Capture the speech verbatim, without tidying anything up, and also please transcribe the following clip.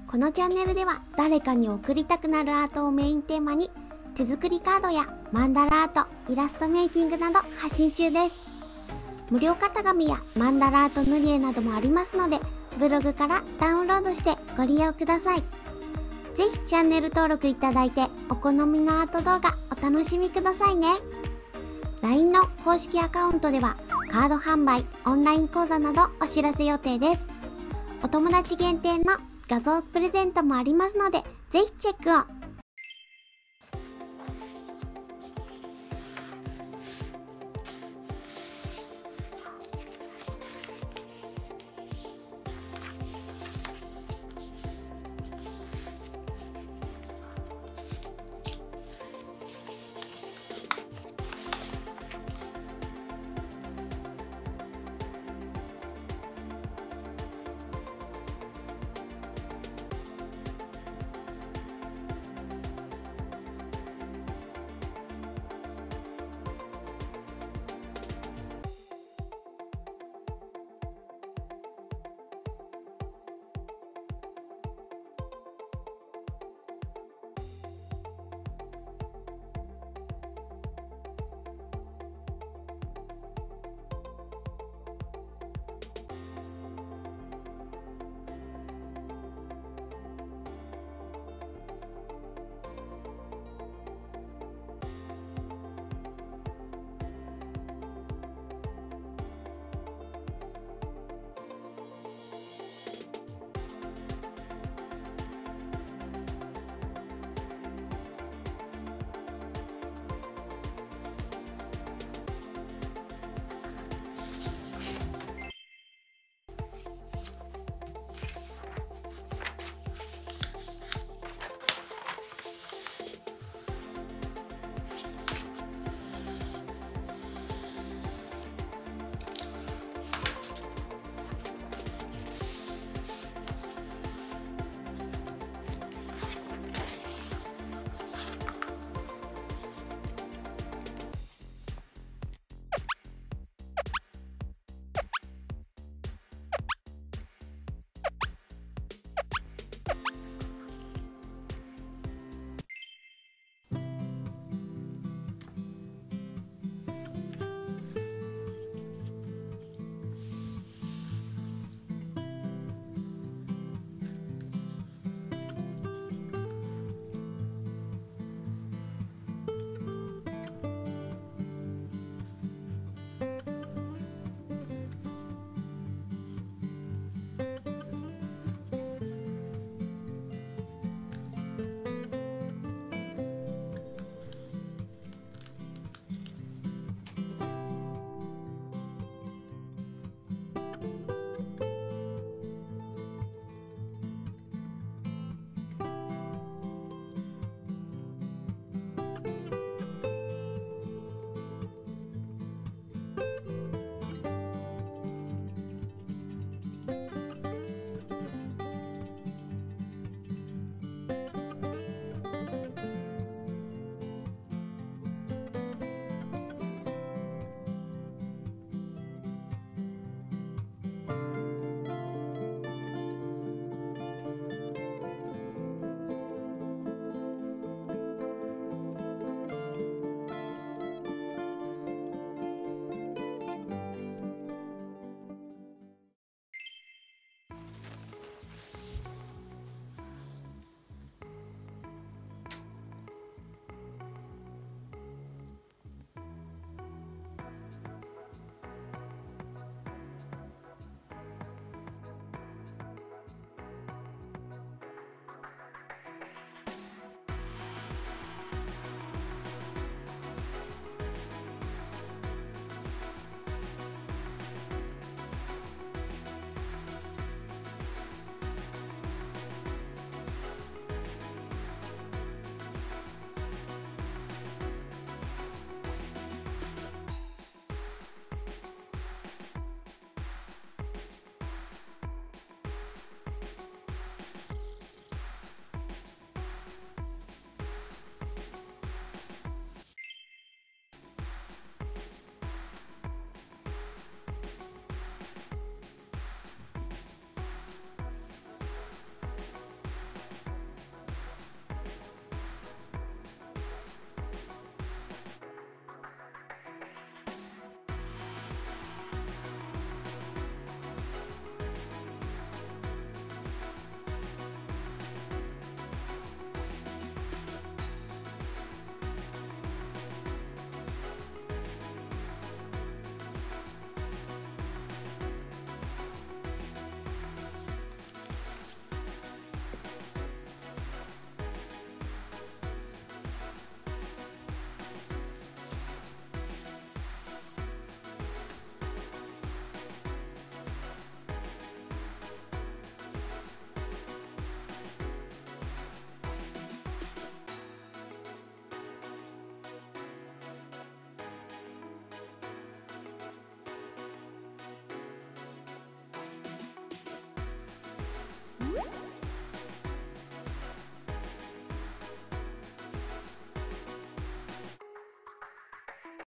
このチャンネルでは誰かに贈りたくなるアートをメインテーマに手作りカードやマンダラアート、イラストメイキングなど発信中です。無料型紙やマンダラアート塗り絵などもありますので、ブログからダウンロードしてご利用ください。ぜひチャンネル登録いただいてお好みのアート動画お楽しみくださいね。ライン の公式アカウントではカード販売、オンライン講座などお知らせ予定です。お友達限定の画像プレゼントもありますので、ぜひチェックを。